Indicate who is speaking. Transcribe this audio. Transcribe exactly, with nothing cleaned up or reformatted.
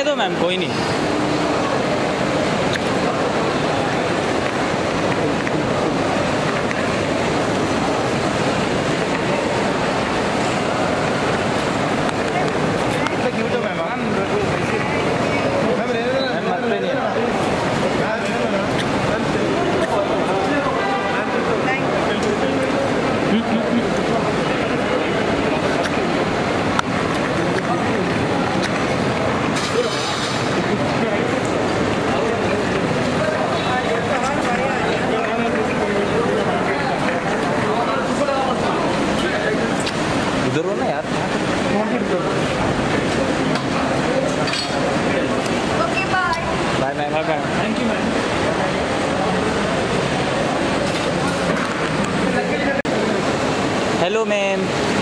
Speaker 1: रहने दो मैम, कोई नहीं। इधर हो ना यार।
Speaker 2: Okay bye
Speaker 1: bye ma'am. Bye bye.
Speaker 3: Thank you ma'am.
Speaker 1: Hello ma'am.